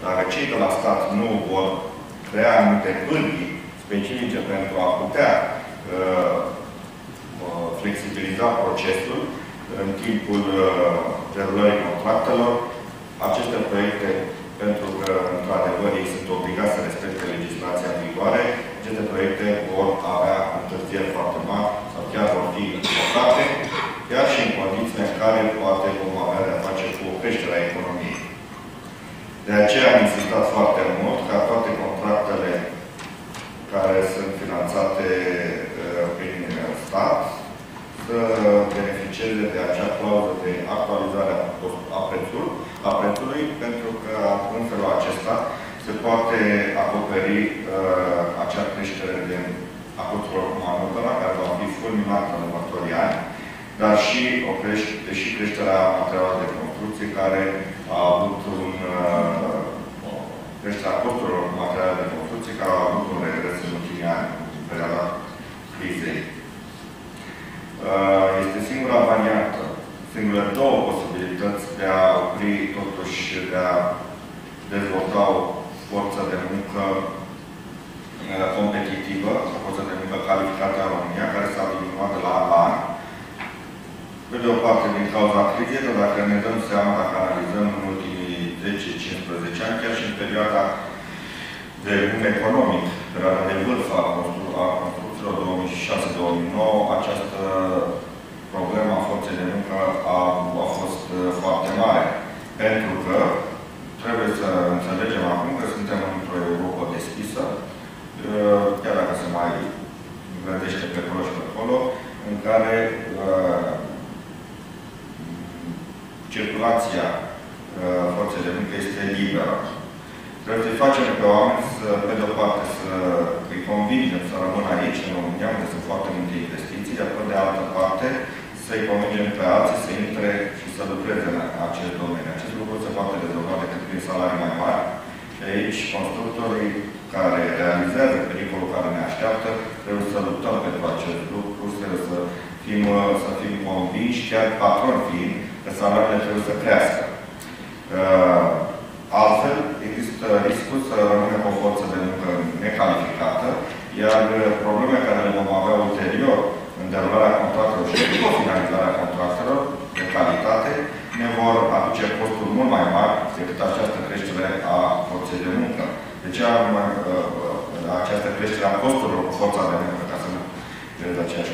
Dacă cei de la stat nu vor crea anumite pârghii specifice pentru a putea flexibiliza procesul în timpul derulării contractelor, aceste proiecte, pentru că, într-adevăr, ei sunt obligați să respecte legislația în vigoare, aceste proiecte vor avea întârzieri foarte mari sau chiar vor fi blocate, chiar și în condițiile în care poate vom avea de-a face cu o creștere a economiei. De aceea am insistat foarte mult ca toate contractele care sunt finanțate prin stat să beneficieze de acea clauză de actualizare a prețului, pentru că în felul acesta se poate acoperi acea creștere a costurilor cu manută, care va fi fulminată în următorii ani, dar și creșterea materialelor de construcție, care a avut creșterea costurilor cu materiale de construcție, care a avut un regres în ultimii ani, în perioada crizei. Este singura variantă, singurele două posibilități de a opri, totuși, de a dezvolta o forță de muncă competitivă, o forță de muncă calificată în România, care s-a diminuat de la an la an. Pe de o parte, din cauza crizei, dar dacă ne dăm seama, dacă analizăm în ultimii 10-15 ani, chiar și în perioada de boom economic, perioada de vârf a construcțiilor 2006-2009, această problemă a forței de muncă a fost foarte mare. Pentru că trebuie să înțelegem acum că suntem într-o Europă deschisă, chiar dacă se mai gândește pe acolo și pe acolo, în care circulația forței de muncă este liberă. Trebuie să-i facem pe oameni, pe de-o parte, să îi convingem să rămână aici, în România, unde sunt foarte multe investiții, dar pe de altă parte, să-i convingem pe alții să intre și să lucreze în acest domeniu. Acest lucru se poate dezvolta decât prin salarii mai mari. Și aici, constructorii care realizează pericolul care ne așteaptă, trebuie să luptăm pentru acest lucru, trebuie să fim convinși, chiar patroni fiind, că salariile trebuie să crească. Altfel, există riscul să rămânem cu o forță de muncă necalificată, iar problemele care le vom avea ulterior în derularea contractelor și după finalizarea contractelor de calitate ne vor aduce costuri mult mai mari decât această creștere a forței de muncă. Deci această creștere a costurilor cu forța de muncă, ca să nu vedeți aceeași